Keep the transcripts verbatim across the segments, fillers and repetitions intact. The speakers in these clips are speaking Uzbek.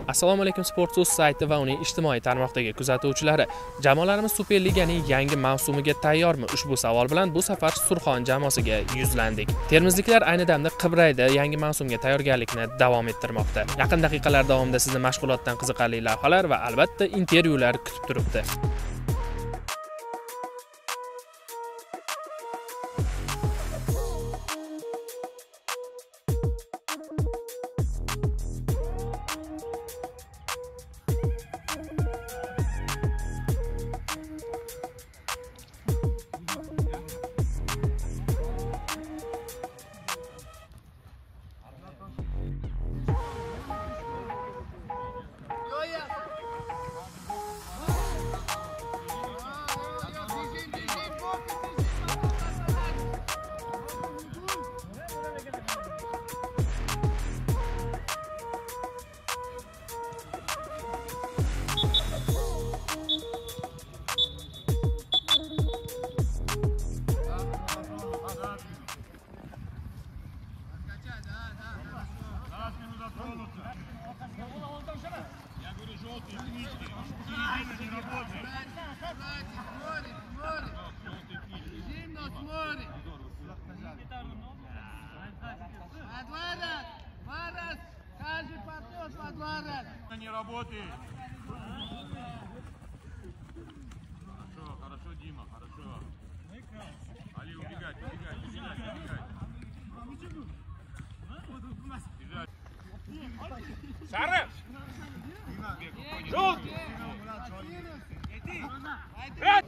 Assalomu alaykum Sportso'z sayti va uning ijtimoiy tarmoqdagi kuzatuvchilari. Jamoalarimiz Superliganing yangi mavsumiga tayyormi? Ushbu savol bilan bu safar Surxon jamoasiga yuzlandik. Termizliklar ayni damda Qibrayda yangi mavsumga tayyorgarlikni davom ettirmoqda. Yaqin daqiqalar davomida sizni mashg'ulotdan qiziqarli lavhalar va albatta intervyular kutib turibdi. Не работает. Хорошо, хорошо, Дима, хорошо. Али, убегать, убегать, убегать, убегать. Бежать. Сара! Желтый! Пять!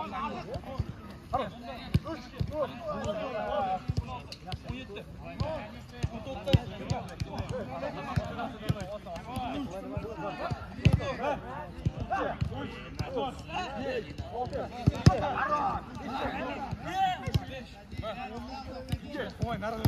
Ой, народ,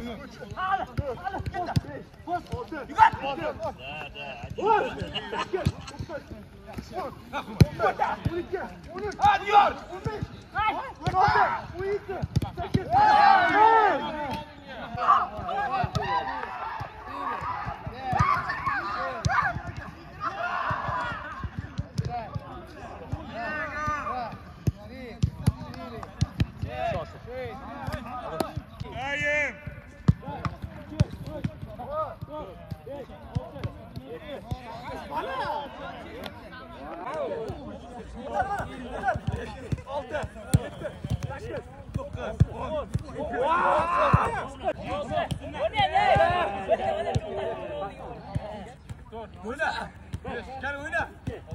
oyna. Gel oyna.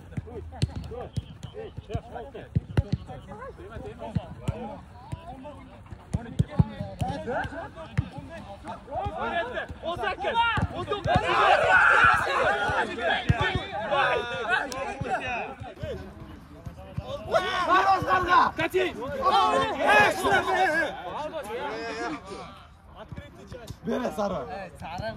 Oynattı. on sekiz. on dokuz. Кати! Bere Sara. Evet, Sara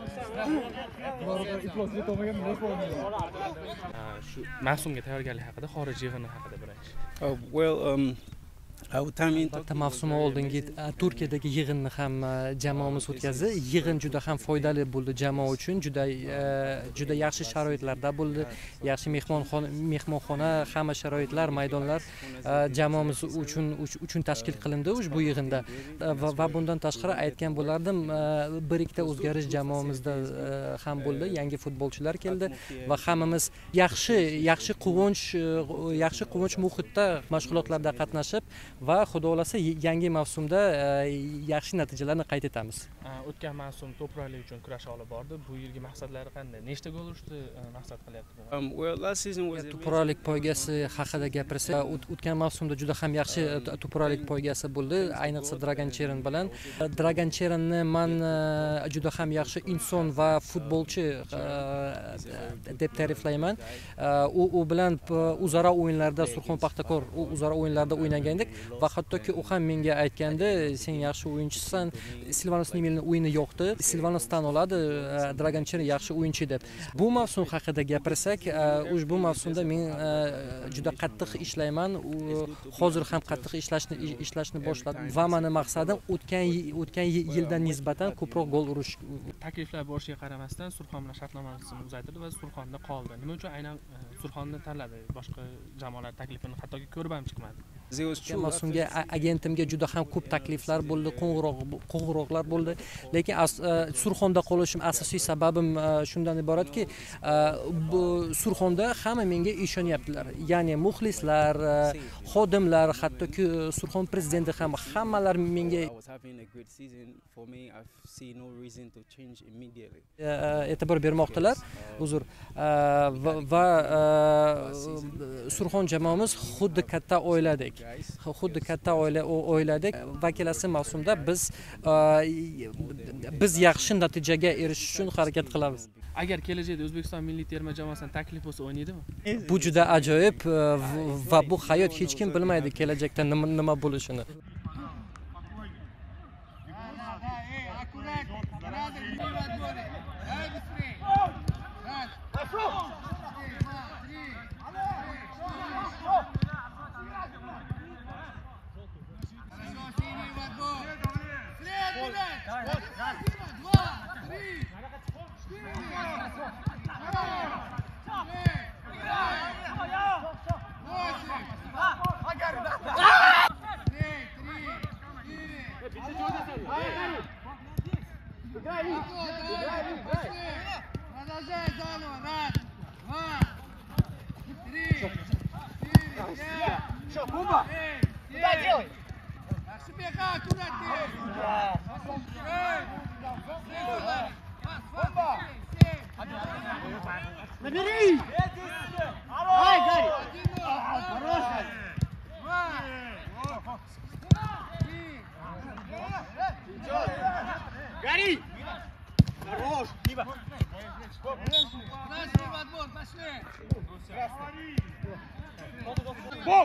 Shu mavsumga tayyorgarlik haqida, xorij yig'ini haqida birinchi. Oh, well, um, Albatta mavsum oldingi Turkiyadagi yig'inni ham jamoamiz o'tkazdi. Yig'in juda ham foydali bo'ldi jamoa uchun. Juda juda yaxshi sharoitlarda bo'ldi. Yaxshi mehmonxona, mehmonxona, hamma sharoitlar, maydonlar jamoamiz uchun uchun tashkil qilindi ushbu yig'inda. Va bundan tashqari aytgan bo'lardim, bir ikkita o'zgarish jamoamizda ham bo'ldi. Yangi futbolchilar keldi va hammamiz yaxshi yaxshi quvonch yaxshi quvonch muhitda mashg'ulotlarda qatnashib va xudo xolasa yangi mavsumda yaxshi natijalarni qayd etamiz. O'tgan mavsum to'praklik uchun kurash olib bordi. Bu yilgi maqsadlari qanday? Nechta gol urishni maqsad qilyapti? Um, well, last season was to'praklik poygasi haqida gapirsak, o'tgan mavsumda juda ham yaxshi to'praklik poygasi bo'ldi, ayniqsa Dragan Cheren bilan. Dragan Cherenni men juda ham yaxshi inson va futbolchi deb ta'riflayman. U u bilan o'zaro o'yinlarda Surxon Paxtakor o'zaro o'yinlarda o'ynagandik va hattoki u ham menga aytgandi, sen yaxshi o'yinchisan, Silvanos Nimelning o'yini yo'qdi, Silvanos tan oladi, Dragan Cherny yaxshi o'yinchi deb. Bu mavsum haqida gapirsak, ushbu mavsumda men juda qattiq ishlayman, hozir ham qattiq ishlashni ishlashni boshladim va meni maqsadim o'tgan o'tgan yildan nisbatan ko'proq gol urish. Takliflar bo'lishiga qaramasdan Surxon bilan shartnomasini uzaytirdi va Surxonda qoldi. Nima uchun aynan Surxonni tanladi? Boshqa jamoalar taklifini hattoki ko'rib ham chiqmadi. Mavsumga agentimga juda ham ko'p takliflar bo'ldi, qo'ng'iroq qo'ng'iroqlar bo'ldi, lekin Surxonda qolishim asosiy sababim shundan iboratki, Surxonda hamma menga ishonyaptilar. Ya'ni muxlislar, xodimlar, hattoki Surxon prezidenti ham hammalar menga e'tibor bermoqdalar. Uzr. Va Surxon jamoamiz xuddi katta oiladek. Xuddi katta oila oiladek va kelasi mavsumda biz biz yaxshi natijaga erishish uchun harakat qilamiz. Agar kelajakda O'zbekiston milliy terma jamoasidan taklif bo'lsa o'ynaydimi? Bu juda ajoyib va bu hayot hech kim bilmaydi kelajakda nima bo'lishini. Продолжай заново. Раз, два, три, четыре, пять, Куба! Куда делай? Себе аккуратнее. Набери! Ай, Гарри! Хороший! Гарри! Хорош! Дима! Пошли в отбор, пошли! Боп!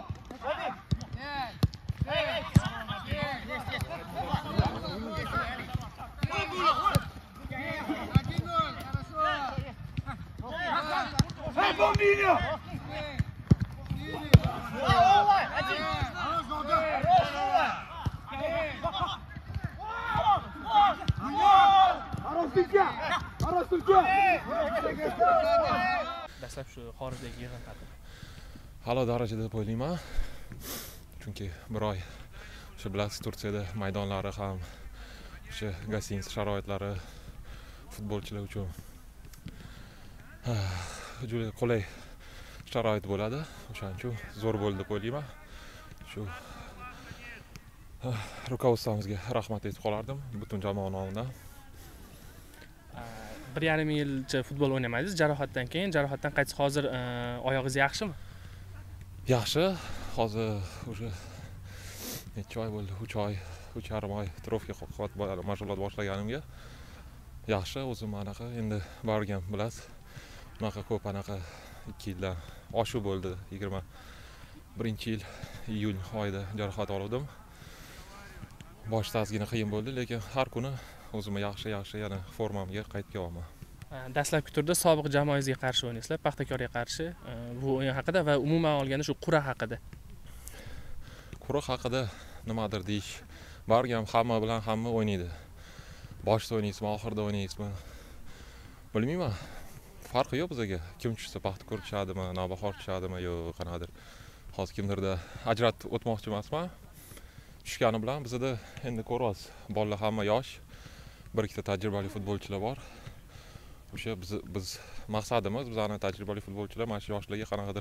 Один ноль, хорошо! Эй, бомбиньо! Один! Хорош, Тулька! Хорош, Тулька! Dastlab shu xorijdagi yig'in haqida. A'lo darajada deb o'ylayman. Chunki bir oy o'sha bilasiz Turkiyada maydonlari ham, o'sha gostinitsa sharoitlari futbolchilar uchun juda qulay sharoit bo'ladi. O'shaning uchun zo'r bo'ldi deb o'ylayman. Shu rukovodствomizga rahmat aytib qolardim butun jamoa nomidan. bir yarim yilcha futbol o'ynamadingiz, jarohatdan keyin, jarohatdan qaytsa hozir oyog'ingiz yaxshimi? Yaxshi. Hozir o'sha necha oy bo'ldi? uch oy, uch yarim oy trofka qo'qot mashg'ulot boshlaganimga yaxshi. O'zim anaqa endi borgan bilasiz. Bunaqa ko'p anaqa ikki yildan oshuv bo'ldi. yigirma birinchi yil iyul oyida jarohat oldim. Boshida ozgina qiyin bo'ldi, lekin har kuni o'zimni yaxshi yaxshi yana formamga qaytib kelaman. Dastlabki turda sobiq jamoangizga qarshi o'ynaysizlar, Paxtakorga qarshi. Bu o'yin haqida va umuman olganda shu qura haqida. Qura haqida nimadir deyish. Borgan hamma bilan hamma o'ynaydi. Boshda o'ynaysizmi, oxirida o'ynaysizmi? Bilmayman. Farqi yo'q bizga. Kim tushsa Paxtakor tushadimi, Navbahor tushadimi yo qanadir. Hozir kimdirda ajratib o'tmoqchi emasman. Tushgani bilan bizda endi ko'ramiz. Bolalar hamma yosh. Bir ikkita tajribali futbolchilar bor. O'sha biz biz maqsadimiz bizning tajribali futbolchilar mana shu yoshlarga qanaqadir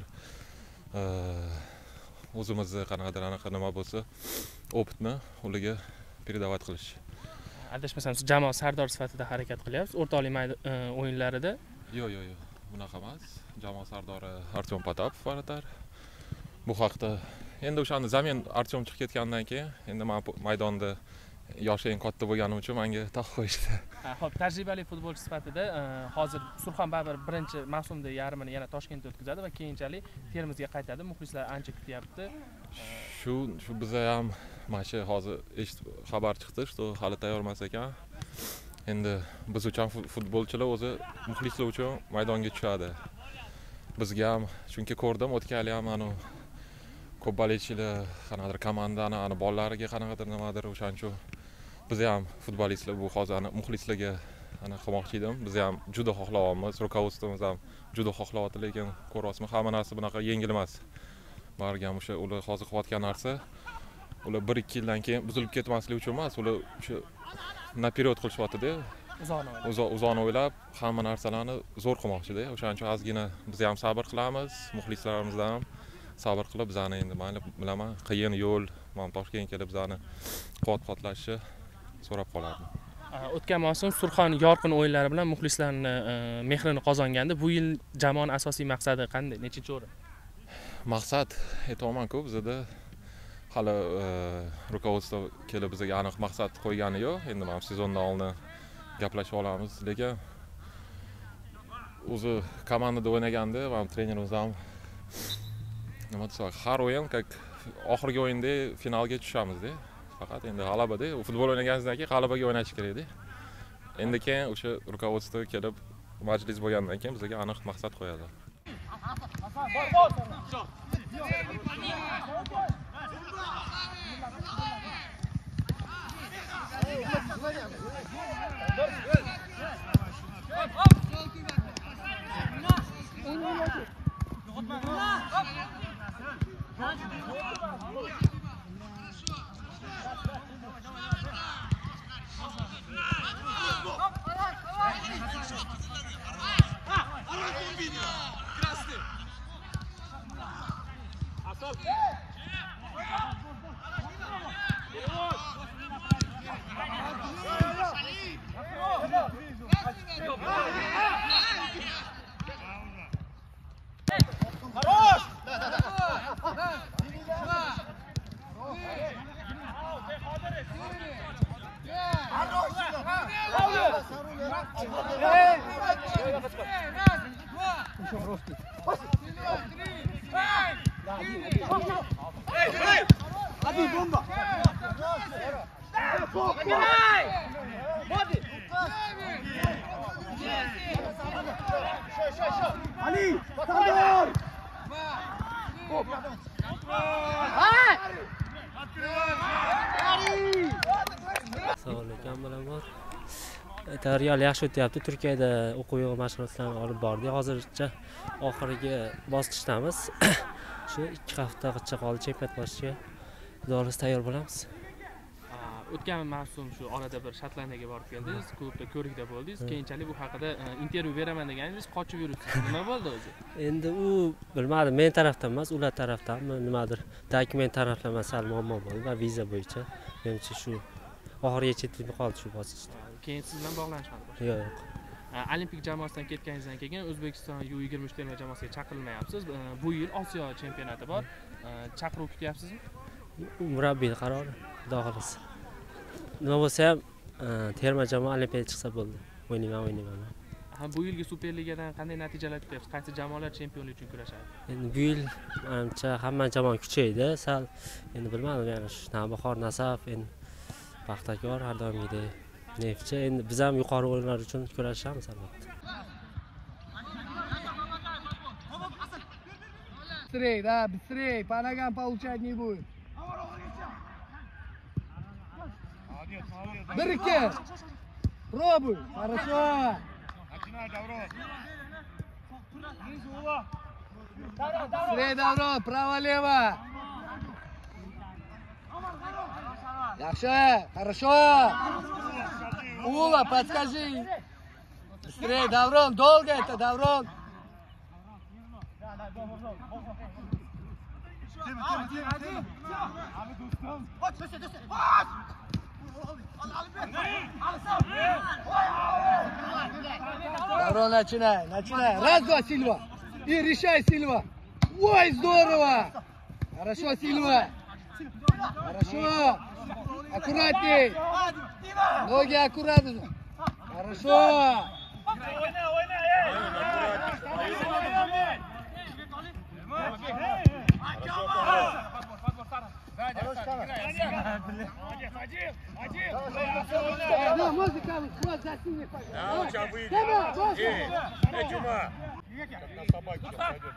o'zimizni qanaqadir anaqa nima bo'lsa, opitni ularga передавать qilish. Adashmasam, siz jamoa sardor sifatida harakat qilyapsiz o'rtoqlik o'yinlarida. Yo'q, yo'q, yo'q. Bunaqa emas. Jamoa sardori Artyom Potapov baratar. Bu haqda endi o'shani zamin Artyom chiqib ketgandan keyin endi men maydonda yoshi eng katta bo'lganim uchun menga taq qo'yishdi. Xo'p, tajribali futbolchi sifatida hozir Surxon baribir birinchi mavsumda yarmini yana Toshkentda o'tkazadi va keyinchalik Termizga qaytadi. Muxlislar ancha kutyapti. Shu shu biza ham mana shu hozir eshitib xabar chiqdi, что hali tayyor emas ekan. Endi biz uchun futbolchilar o'zi muxlislar uchun maydonga tushadi. Bizga ham chunki ko'rdim, o'tgan yil ham ana ko'p bolельщиlar, qanaqadir komandani, ana bolalariga qanaqadir nimadir o'shaning uchun biz ham futbolistlar bu hozir ana muxlislarga ana qilmoqchi edim. Biz ham juda xohlayapmiz, rukovodstvomiz ham juda xohlayapti, lekin ko'ryapsizmi, hamma narsa bunaqa yengil emas. Bargam o'sha ular hozir qilayotgan narsa, ular bir ikki yildan keyin buzilib ketmasligi uchun emas, ular o'sha naперёд qilishyapti-da. Uzoq uzoqni o'ylab, hamma narsalarni zo'r qilmoqchi-da. O'shaning uchun ozgina biz ham sabr qilamiz, muxlislarimizdan ham sabr qilib, bizani endi mayli bilaman, qiyin yo'l, mana Toshkentga kelib bizani quvvat-quvvatlashni so'rab qolardim. O'tgan mavsum Surxon yorqin o'yinlari bilan muxlislarning mehrini qozongandi. Bu yil jamoaning asosiy maqsadi qanday? Nechinchi o'rin? Maqsad aytayman-ku, bizda hali rukovodstvo kelib bizga aniq maqsad qo'ygani yo'q. Endi mana sezondan oldin gaplashib olamiz, lekin o'zi komandada o'ynaganda va trenerimiz ham nima desam, har o'yin как oxirgi o'yinda finalga tushamiz-da. Faqat endi g'alabada, futbol o'ynaganingizdan keyin g'alabaga o'ynash kerak-da. Endi keyin o'sha rukovodstvo kelib majlis bo'lgandan keyin bizga aniq maqsad qo'yadi. Hadi bomba. Ali, sabır. Assalomu alaykum, bilaman. Tayyorgarlik yaxshi o'tyapti. Turkiyada o'quv yo'q mashg'ulotlarni olib bordik. Hozircha oxirgi bosqichdamiz. Shu ikki haftagacha qoldi chempionat boshiga. Xudo'yolsa tayyor bo'lamiz. O'tgan mavsum shu orada bir Shotlandiyaga borib keldingiz, klubda ko'rikda bo'ldingiz. Keyinchalik bu haqida intervyu beraman deganingiz, qochib yuribsiz. Nima bo'ldi o'zi? Endi u bilmadim, men tarafdan emas, ular tarafdanmi, nimadir dokument taraflama sal muammo bo'ldi va viza bo'yicha. Menimcha shu oxirigacha yetib qoldi shu bosqichda. Keyin siz bilan bog'lanishmadi. Yo'q, yo'q. Olimpik jamoasidan ketganingizdan keyin O'zbekiston U yigirma uch terma jamoasiga chaqirilmayapsiz. Bu yil Osiyo chempionati bor. Chaqiruv kutyapsizmi? Murabbiyning qarori, xudo xolasa. Nima bo'lsa ham terma jamoa Olimpiadaga chiqsa bo'ldi. O'ynayman, o'ynayman. Ha, bu yilgi Superligadan qanday natijalar kutyapsiz? Qaysi jamoalar chempionlik uchun kurashadi? Endi bu yil menimcha hamma jamoa kuchaydi. Sal endi bilmadim, ya'ni shu Navbahor, Nasaf, endi Paxtakor har doimgidek Neftchi. Endi biz ham yuqori o'yinlar uchun kurashamiz albatta. Быстрей, да, быстрей, по ногам получать не будет. Бырки! Пробуй! Хорошо! Начинай, Давро! Быстрей, Давро! Право-лево! Yaxshi! Хорошо! Ула, подскажи! Быстрей, Даврон! Долго это, Даврон! Даврон, начинай, начинай. Раз, два, Сильва. И решай, Сильва. Ой, здорово. Хорошо, Сильва. Хорошо. Аккуратней. Ноги аккуратно. Хорошо. Да, музыка, хвост за синий. Да, сейчас выйдет. Эй, эй, Чума. На собаке сейчас пойдет.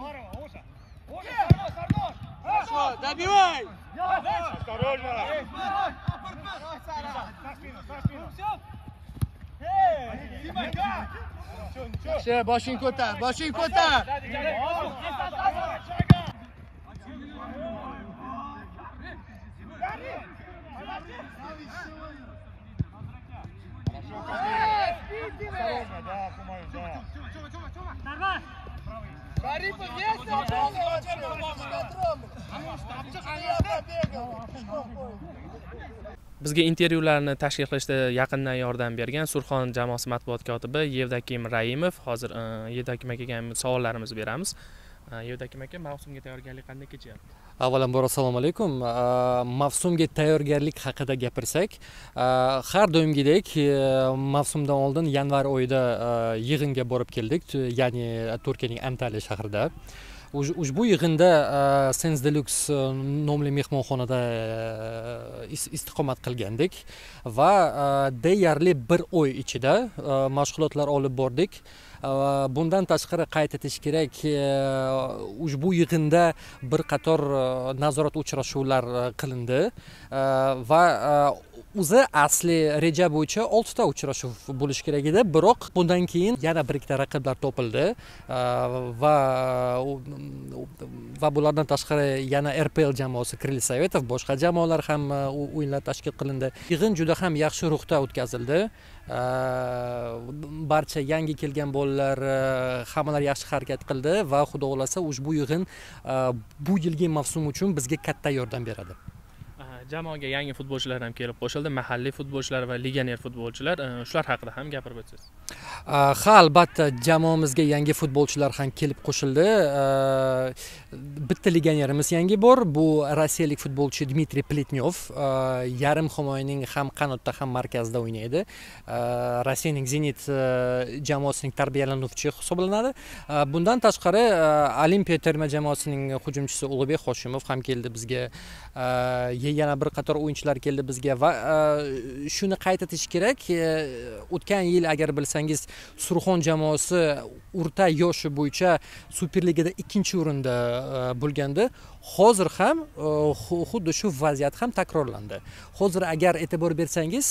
Хорошо, добивай! Осторожно! Все, boshing ko'tar, boshing ko'tar. Осторожно, да, Кумаю, да. Шарипов есть на поле вообще? Bizga intervyularni tashkil qilishda yaqindan yordam bergan Surxon jamoasi matbuot kotibi Yevdakim Raimov. Hozir Yevdakim akaga savollarimizni beramiz. Yevdakim aka, mavsumga tayyorgarlik qanday kechyapti? Avvalambor assalomu alaykum. Mavsumga tayyorgarlik haqida gapirsak, har doimgidek mavsumdan oldin yanvar oyida yig'inga borib keldik, ya'ni Turkiyaning Antalya shahrida. Ushbu yig'inda Sens Deluxe nomli mehmonxonada istiqomat qilgandik va deyarli bir oy ichida mashg'ulotlar olib bordik. Bundan tashqari qayd etish kerak, ushbu yig'inda bir qator nazorat uchrashuvlar qilindi va o'zi asli reja bo'yicha oltita uchrashuv bo'lish kerak edi, biroq bundan keyin yana bir ikkita raqiblar topildi va va bulardan tashqari yana R P L jamoasi Kril Sovetov, boshqa jamoalar ham o'yinlar tashkil qilindi. Yig'in juda ham yaxshi ruhda o'tkazildi. Barcha yangi kelgan bolalar hammalar yaxshi harakat qildi va xudo xolasa ushbu yig'in bu yilgi mavsum uchun bizga katta yordam beradi. Jamoaga yangi futbolchilar ham kelib qo'shildi, mahalliy futbolchilar va legioner futbolchilar. Shular haqida ham gapirib o'tsangiz. Ha, albatta jamoamizga yangi futbolchilar ham kelib qo'shildi. Bitta legionerimiz yangi bor, bu rossiyalik futbolchi Dmitriy Pletnyov, yarim himoyaning ham qanotda ham markazda o'ynaydi. Rossiyaning Zenit jamoasining tarbiyalanuvchi hisoblanadi. Bundan tashqari Olimpiya terma jamoasining hujumchisi Ulug'bek Hoshimov ham keldi bizga. Yana bir qator o'yinchilar keldi bizga va shuni qayd etish kerak, o'tgan yil agar bilsangiz Surxon jamoasi o'rta yoshi bo'yicha Superligada ikkinchi o'rinda bo'lgandi. Hozir ham xuddi shu vaziyat ham takrorlandi. Hozir agar e'tibor bersangiz,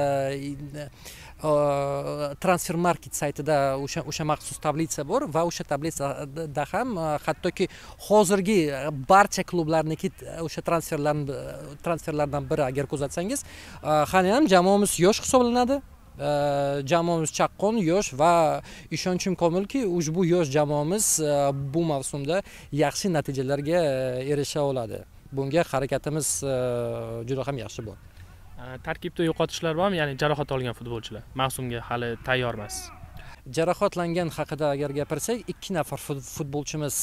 Transfer Market saytida o'sha o'sha maxsus tablitsa bor va o'sha tablitsada ham hattoki hozirgi barcha klublarniki o'sha transferlarni transferlardan biri agar kuzatsangiz, hali ham jamoamiz yosh hisoblanadi. Jamoamiz chaqqon, yosh va ishonchim komilki, ushbu yosh jamoamiz bu mavsumda yaxshi natijalarga erisha oladi. Bunga harakatimiz juda ham yaxshi bor. Tarkibda yo'qotishlar bormi? Ya'ni jarohat olgan futbolchilar mavsumga hali tayyor emas. Jarohatlangan haqida agar gapirsak, ikki nafar futbolchimiz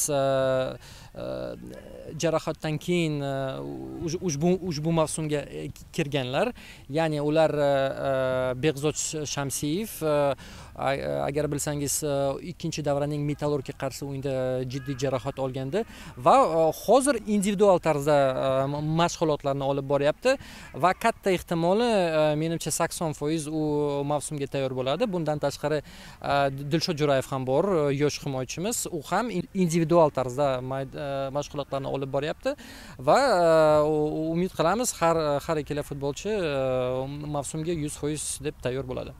jarohatdan keyin ushbu ushbu mavsumga kirganlar. Ya'ni ular Beg'zod Shamsiyev, agar bilsangiz ikkinchi davraning Metallurgga qarshi o'yinda jiddiy jarohat olgandi va hozir individual tarzda mashg'ulotlarni olib boryapti va katta ehtimoli menimcha sakson foiz u mavsumga tayyor bo'ladi. Bundan tashqari Dilshod Jo'rayev ham bor, yosh himoyachimiz. U ham individual tarzda mashg'ulotlarni olib boryapti va umid qilamiz har har ikkala futbolchi mavsumga yuz foiz deb tayyor bo'ladi.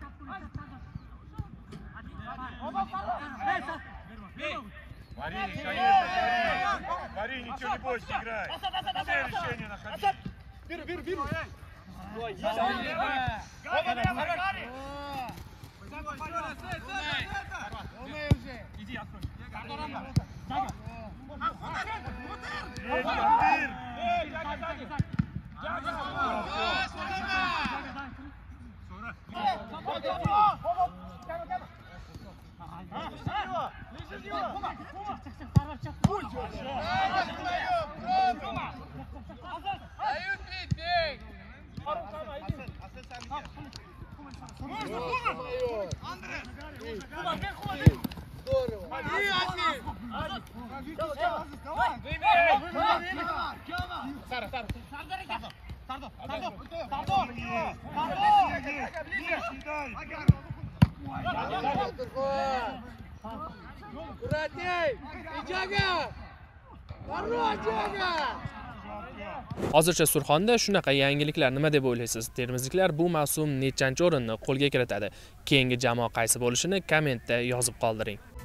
Мари, конечно, Мари, ничего не бойся, играй. Все решения находи. Бери, бери, бери. Иди, открой. Hozircha Surxonda shunaqa yangiliklar nima deb o'ylaysiz? Termizliklar bu mavsum nechanchi o'rinni qo'lga kiritadi? Keyingi jamoa qaysi bo'lishini kommentda yozib qoldiring.